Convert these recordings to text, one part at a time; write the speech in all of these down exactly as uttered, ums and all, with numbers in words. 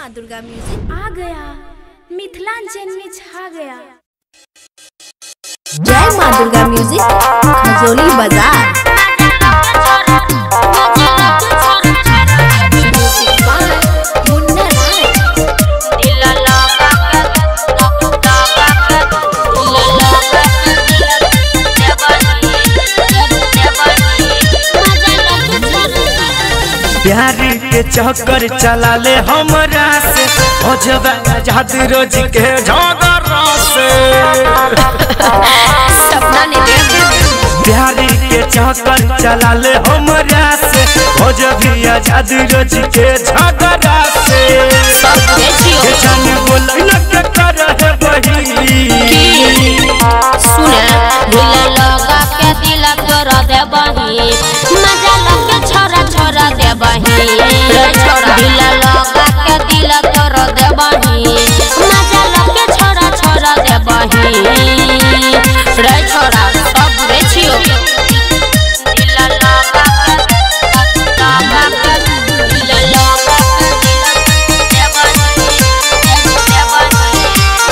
माँ दुर्गा म्यूजिक आ गया, मिथिलांचल में छा गया। जय माँ दुर्गा म्यूजिक खजोली बाजार। प्यारी के चक्कर चला ले हमरा से हो जबे आजाद रोज के झगड़ा से सपना ने प्यारी के चक्कर चला ले हमरा से हो जबे आजाद रोज के झगड़ा से जान बोल न के कर है बही सुने दिल लगा के दिल कर दे बही मजा लगे छोरा छोरा दे बही दिल लगा के दिल कर दे बही मजा लगे छोरा छोरा दे बही रे छोरा सब रे छियो दिल लगा के लगा के दिल लगा के दे बही दे बही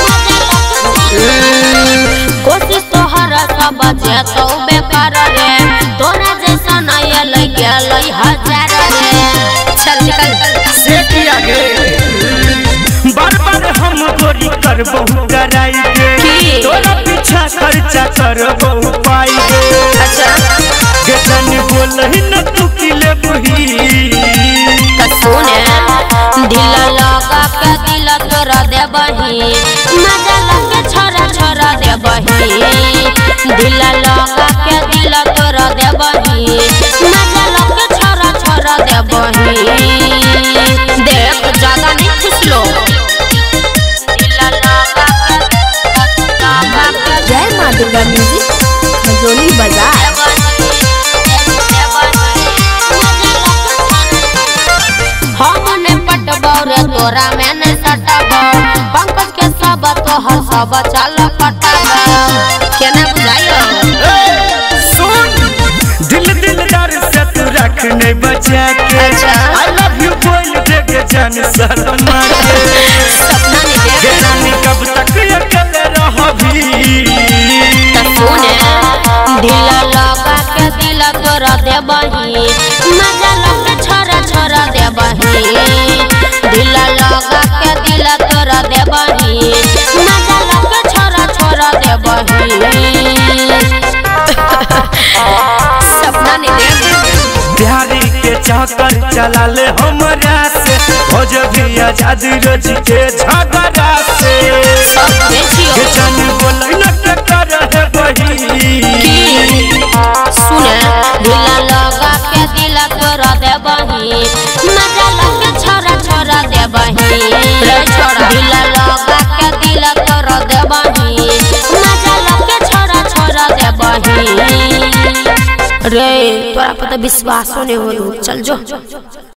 कोशिश तो हर सब जे तो बेकार रे तोरा जैसा नया लग गेल हजार रे चल निकल से किया गे बार बार हम गोरी कर बहु डराई गे तोरा पीछा खर्चा कर बहु पाई गे अच्छा गजन बोल ही न तू किले बुही सुने दिल लगा के दिल तोरा दे बही मजा लगे छोरा छोरा दे बही दिल लगा के दिल तोरा दे बही मजा लगे छोरा छोरा दे बही देख ज्यादा नहीं खुसलो दिल लगा के जय माँ दुर्गा म्यूजिक खजोली बाजार। हमने पटबौ रे तोरा में नहीं सटबौ पंकज के सब तोहर सब चल पटबौ केना बुझाइयो सुन दिल दिलदार से तू रख नहीं बचा के आई लव यू बोल दे के जान शर्मा के सपना नहीं देख जानी कब तक अकेले रहबी सुने दिल लगा के दिल तोरा दे बही मजा लगे छोरा छोरा दे बही दिल लगा के दिल तोरा दे बही मजा लगे छोरा छोरा दे बही सपना नहीं देख प्यारी के चक्कर चला ले हमरा से हो जबी आजाद रोज के झगड़ा से जान बोल न के कर है बही सुने दिल लगा के दिल तोरा दे बही मजा लगे छोरा छोरा दे बही दिल लगा के दिल तोरा दे बही मजा लगे छोरा छोरा दे बही रे तोरा पर तो विश्वास नहीं हो चल जो।